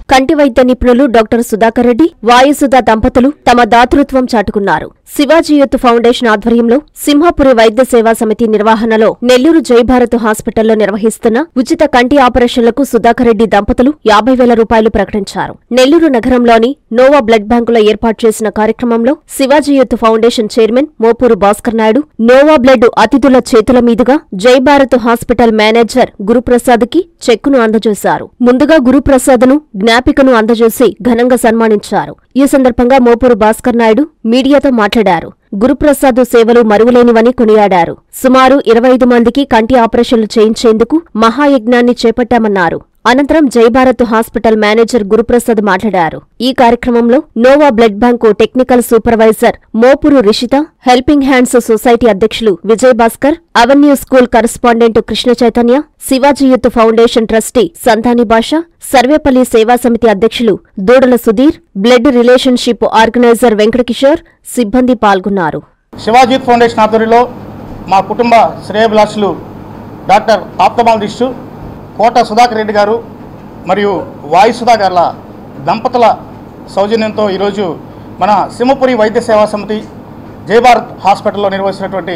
కంటి వైద్య నిపుణులు డాక్టర్ సుధాకర్ రెడ్డి, వాయుసుధ దంపతులు తమ దాతృత్వం చాటుకున్నారు. శివాజీ యూత్ ఫౌండేషన్ ఆధ్వర్యంలో సింహాపురి వైద్య సేవా సమితి నిర్వహణలో నెల్లూరు జయభారత్ హాస్పిటల్లో నిర్వహిస్తున్న ఉచిత కంటి ఆపరేషన్లకు సుధాకర్ రెడ్డి దంపతులు 50,000 రూపాయలు ప్రకటించారు. నెల్లూరు నగరంలోని నోవా బ్లడ్ బ్యాంకులో ఏర్పాటు చేసిన కార్యక్రమంలో Shivaji Youth Foundation chairman Mopuru Bhaskar Naidu Nova blood అతిథుల చేతుల మీదుగా జయభారత్ హాస్పిటల్ మేనేజర్ గురుప్రసాద్ కి చెక్కును అందజేశారు. ముందుగా గురుప్రసాద్ను జ్ఞాపికను అందజేసి ఘనంగా సన్మానించారు. ఈ సందర్భంగా మోపూరు భాస్కర్ నాయుడు మీడియాతో మాట్లాడారు. గురుప్రసాద్ సేవలు మరువలేనివని కొనియాడారు. సుమారు 25 మందికి కంటి ఆపరేషన్లు చేయించేందుకు మహాయజ్ఞాన్ని చేపట్టామన్నారు. అనంతరం జయభారత్ హాస్పిటల్ మేనేజర్ గురుప్రసాద్ మాట్లాడారు. ఈ కార్యక్రమంలో Nova Blood Bank technical supervisor Mopuru Rishitha, Helping Hands Society అధ్యక్షులు Vijay Bhaskar, Avenue School correspondent Krishna Chaitanya, Shivaji Youth Foundation trustee Santhani Basha, Sarvepalli Seva Samithi అధ్యక్షులు Doodala Sudheer, blood relationship organiser Venkatakishore సిబ్బంది పాల్గొన్నారు. శివాజీ యూత్ ఫౌండేషన్ ఆధ్వర్యంలో మా కుటుంబ శ్రేయోభిలాషులు డాక్టర్ ఆప్తమాలజిస్టు కోట సుధాకర్ రెడ్డి గారు మరియు వాయుసుధా గార్ల దంపతుల సౌజన్యంతో ఈరోజు మన సింహపురి వైద్య సేవా సమితి జయభారత్ హాస్పిటల్లో నిర్వహిస్తున్నటువంటి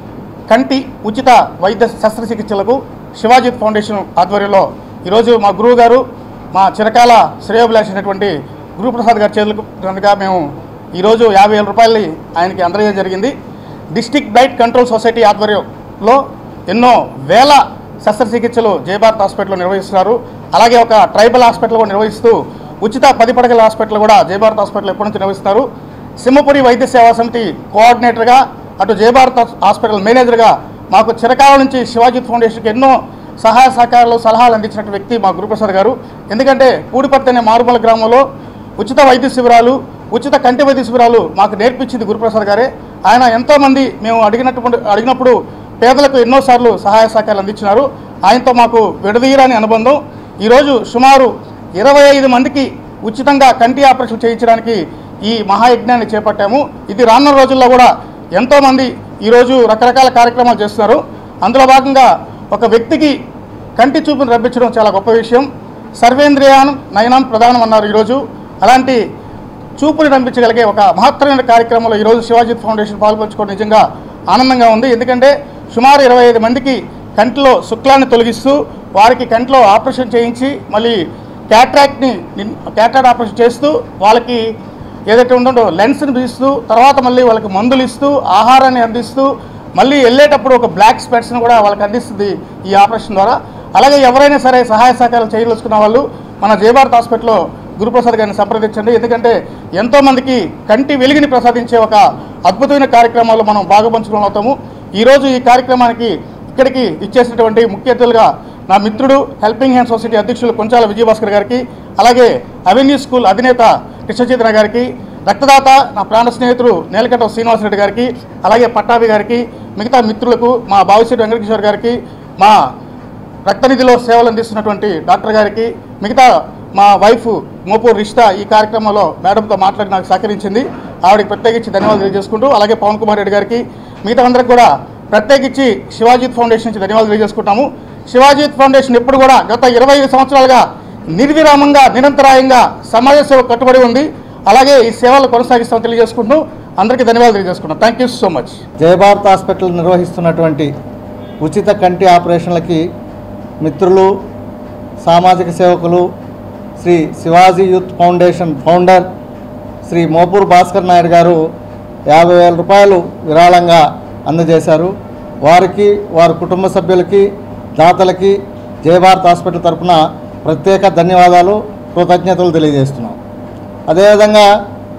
కంటి ఉచిత వైద్య శస్త్రచికిత్సలకు శివాజీ ఫౌండేషన్ ఆధ్వర్యంలో ఈరోజు మా గురువు గారు మా చిరకాల శ్రేయోభిలాషినటువంటి గురుప్రసాద్ గారి చేతులకు కనుక మేము ఈరోజు 50,000 రూపాయలు ఆయనకి అందజేయడం జరిగింది. డిస్ట్రిక్ట్ బ్లడ్ కంట్రోల్ సొసైటీ ఆధ్వర్యంలో ఎన్నో వేల శస్త్రచికిత్సలు జయభారత్ హాస్పిటల్లో నిర్వహిస్తున్నారు. అలాగే ఒక ట్రైబల్ హాస్పిటల్ కూడా నిర్వహిస్తూ ఉచిత 10 పడకల హాస్పిటల్ కూడా జయభారత్ హాస్పిటల్ ఎప్పటి నుంచి నిర్వహిస్తున్నారు. సింహపురి వైద్య సేవా సమితి కోఆర్డినేటర్గా అటు జయభారత్ హాస్పిటల్ మేనేజర్గా మాకు చిరకాలం నుంచి శివాజీ ఫౌండేషన్కి ఎన్నో సహాయ సహకారాలు సలహాలు అందించిన వ్యక్తి మా గురుప్రసాద్ గారు. ఎందుకంటే పూడిపర్తి అనే మారుమూల గ్రామంలో ఉచిత వైద్య శిబిరాలు, ఉచిత కంటి వైద్య శిబిరాలు మాకు నేర్పించింది గురుప్రసాద్ గారే. ఆయన ఎంతోమంది మేము అడిగినప్పుడు పేదలకు ఎన్నోసార్లు సహాయ సహకారాలు అందించినారు. ఆయనతో మాకు విడదీయరాని అనుబంధం. ఈరోజు సుమారు 25 మందికి ఉచితంగా కంటి ఆపరేషన్ చేయించడానికి ఈ మహాయజ్ఞాన్ని చేపట్టాము. ఇది రానున్న రోజుల్లో కూడా ఎంతోమంది ఈరోజు రకరకాల కార్యక్రమాలు చేస్తున్నారు. అందులో భాగంగా ఒక వ్యక్తికి కంటి చూపును రప్పించడం చాలా గొప్ప విషయం. సర్వేంద్రియానం నయనం ప్రధానం అన్నారు ఈరోజు. అలాంటి చూపుని రంపించగలిగే ఒక మహత్తరమైన కార్యక్రమంలో ఈరోజు శివాజీ ఫౌండేషన్ పాల్పంచుకోవడం నిజంగా ఆనందంగా ఉంది. ఎందుకంటే సుమారు 25 మందికి కంటిలో శుక్లాన్ని తొలగిస్తూ వారికి కంటిలో ఆపరేషన్ చేయించి మళ్ళీ క్యాట్రాక్ట్ ఆపరేషన్ చేస్తూ వాళ్ళకి ఏదైతే ఉందో లెన్స్ని బిగిస్తూ తర్వాత మళ్ళీ వాళ్ళకి మందులు ఇస్తూ ఆహారాన్ని అందిస్తూ మళ్ళీ వెళ్ళేటప్పుడు ఒక బ్లాక్ స్పెట్స్ని కూడా వాళ్ళకి అందిస్తుంది ఈ ఆపరేషన్ ద్వారా. అలాగే ఎవరైనా సరే సహాయ సహకారాలు చేయదలుచుకున్న వాళ్ళు మన జయభారత్ హాస్పిటల్లో గురుప్రసాద్ గారిని సంప్రదించండి. ఎందుకంటే ఎంతోమందికి కంటి వెలుగుని ప్రసాదించే ఒక అద్భుతమైన కార్యక్రమాల్లో మనం భాగపంచుకోవడం అవుతాము. ఈరోజు ఈ కార్యక్రమానికి ఇక్కడికి ఇచ్చేసినటువంటి ముఖ్య అతిథులుగా నా మిత్రుడు హెల్పింగ్ హ్యాండ్ సొసైటీ అధ్యక్షులు కొంచాల విజయభాస్కర్ గారికి, అలాగే అవెన్యూ స్కూల్ అధినేత కృష్ణచైతన్య గారికి, రక్తదాత నా ప్రాణ స్నేహితుడు నేలకంట శ్రీనివాసరెడ్డి గారికి, అలాగే పట్టాభి గారికి, మిగతా మిత్రులకు, మా బావిశెట్టి వెంకటకిషోర్ గారికి, మా రక్తనిధిలో సేవలు అందిస్తున్నటువంటి డాక్టర్ గారికి, మిగతా మా వైఫ్ మోపూరు రిషిత ఈ కార్యక్రమంలో మేడంతో మాట్లాడి నాకు సహకరించింది. ఆవిడకి ప్రత్యేకించి ధన్యవాదాలు తెలియజేసుకుంటూ, అలాగే పవన్ కుమార్ రెడ్డి గారికి, మిగతా అందరికి కూడా ప్రత్యేకించి శివాజీ ఫౌండేషన్ నుంచి ధన్యవాదాలు తెలియజేసుకుంటాము. శివాజీ ఫౌండేషన్ ఎప్పుడు కూడా గత 25 సంవత్సరాలుగా నిర్విరామంగా నిరంతరాయంగా సమాజ సేవ కట్టుబడి ఉంది. అలాగే ఈ సేవలు కొనసాగిస్తామని తెలియజేసుకుంటూ అందరికీ ధన్యవాదాలు తెలియజేసుకుంటాం. Thank you so much. Jayabharat hospital నిర్వహిస్తున్నటువంటి ఉచిత కంటి ఆపరేషన్లకి మిత్రులు, సామాజిక సేవకులు, Shri Shivaji Youth Foundation founder Shri Mopuru Bhaskar Naidu garu 50,000 రూపాయలు విరాళంగా అందజేశారు. వారికి, వారి కుటుంబ సభ్యులకి, దాతలకి జయభారత్ హాస్పిటల్ తరఫున ప్రత్యేక ధన్యవాదాలు, కృతజ్ఞతలు తెలియజేస్తున్నాం. అదేవిధంగా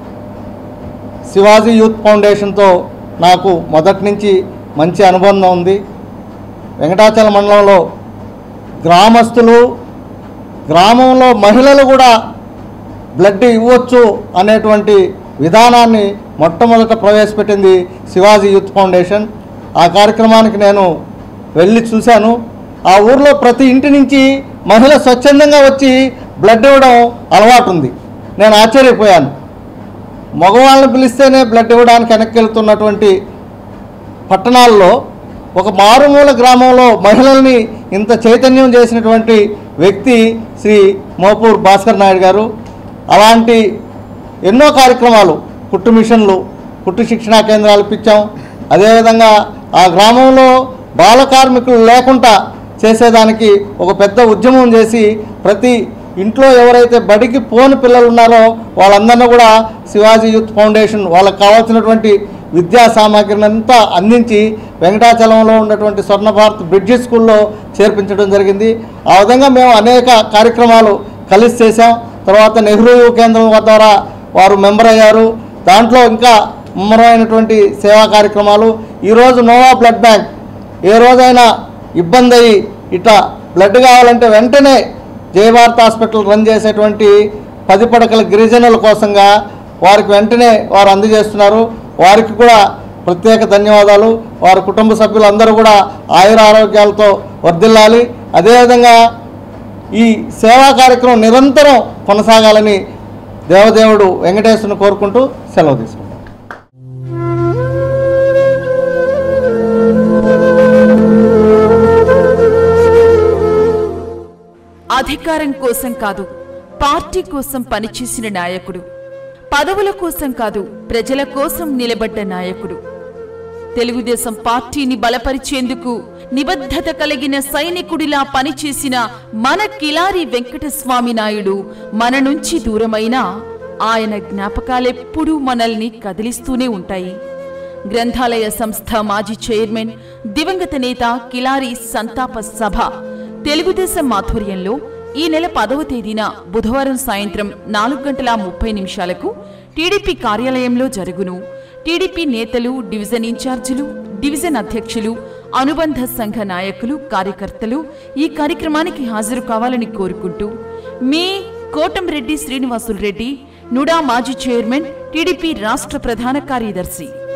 శివాజీ యూత్ ఫౌండేషన్తో నాకు మొదటి నుంచి మంచి అనుబంధం ఉంది. వెంకటాచలం మండలంలో గ్రామస్తులు, గ్రామంలో మహిళలు కూడా బ్లడ్ ఇవ్వచ్చు అనేటువంటి విధానాన్ని మొట్టమొదట ప్రవేశపెట్టింది శివాజీ యూత్ ఫౌండేషన్. ఆ కార్యక్రమానికి నేను వెళ్ళి చూశాను. ఆ ఊర్లో ప్రతి ఇంటి నుంచి మహిళ స్వచ్ఛందంగా వచ్చి బ్లడ్ ఇవ్వడం అలవాటు ఉంది. నేను ఆశ్చర్యపోయాను. మగవాళ్ళని పిలిస్తేనే బ్లడ్ ఇవ్వడానికి వెనక్కి వెళ్తున్నటువంటి పట్టణాల్లో ఒక మారుమూల గ్రామంలో మహిళల్ని ఇంత చైతన్యం చేసినటువంటి వ్యక్తి శ్రీ మోపూర్ భాస్కర్ నాయుడు గారు. అలాంటి ఎన్నో కార్యక్రమాలు, కుట్టు మిషన్లు, కుట్టు శిక్షణా కేంద్రాలు ఇప్పించాం. అదేవిధంగా ఆ గ్రామంలో బాల కార్మికులు లేకుండా చేసేదానికి ఒక పెద్ద ఉద్యమం చేసి ప్రతి ఇంట్లో ఎవరైతే బడికి పోని పిల్లలు ఉన్నారో వాళ్ళందరినీ కూడా శివాజీ యూత్ ఫౌండేషన్ వాళ్ళకి కావాల్సినటువంటి విద్యా సామాగ్రిని అంతా అందించి వెంకటాచలంలో ఉన్నటువంటి స్వర్ణ భారత్ బ్రిడ్జి స్కూల్లో చేర్పించడం జరిగింది. ఆ విధంగా మేము అనేక కార్యక్రమాలు కలిసి చేశాం. తర్వాత నెహ్రూ యువ కేంద్రం ద్వారా వారు మెంబర్ అయ్యారు. దాంట్లో ఇంకా ముమ్మరమైనటువంటి సేవా కార్యక్రమాలు. ఈరోజు నోవా బ్లడ్ బ్యాంక్ ఏ రోజైనా ఇబ్బంది అయ్యి ఇట్లా బ్లడ్ కావాలంటే వెంటనే జయభారత్ హాస్పిటల్ రన్ చేసేటువంటి 10 పడకల గిరిజనుల కోసంగా వారికి వెంటనే వారు అందజేస్తున్నారు. వారికి కూడా ప్రత్యేక ధన్యవాదాలు. వారి కుటుంబ సభ్యులందరూ కూడా ఆయుర ఆరోగ్యాలతో వర్ధిల్లాలి. అదేవిధంగా ఈ సేవా కార్యక్రమం నిరంతరం కొనసాగాలని దేవదేవుడు వెంకటేశ్వరుని కోరుకుంటూ సెలవు తీసుకుంటాం. అధికారం కోసం కాదు, పార్టీ కోసం పనిచేసిన నాయకుడు. పదవుల కోసం కాదు, ప్రజల కోసం నిలబడ్డ నాయకుడు. తెలుగుదేశం పార్టీని బలపరిచేందుకు నిబద్ధత కలిగిన సైనికుడిలా పనిచేసిన మన కిలారి వెంకటస్వామి నాయుడు మన నుంచి దూరమైనా ఆయన జ్ఞాపకాలెప్పుడూ మనల్ని కదిలిస్తూనే ఉంటాయి. గ్రంథాలయ సంస్థ మాజీ చైర్మన్ దివంగత నేత కిలారి సంతాప సభ తెలుగుదేశం ఆధ్వర్యంలో ఈ నెల 10వ తేదీన బుధవారం సాయంత్రం 4:30 టీడీపీ కార్యాలయంలో జరుగును. టీడీపీ నేతలు, డివిజన్ ఇన్ఛార్జీలు, డివిజన్ అధ్యక్షులు, అనుబంధ సంఘ నాయకులు, కార్యకర్తలు ఈ కార్యక్రమానికి హాజరు కావాలని కోరుకుంటూ మీ కోటంరెడ్డి శ్రీనివాసులు రెడ్డి, నుడా మాజీ చైర్మన్, టీడీపీ రాష్ట్ర ప్రధాన కార్యదర్శి.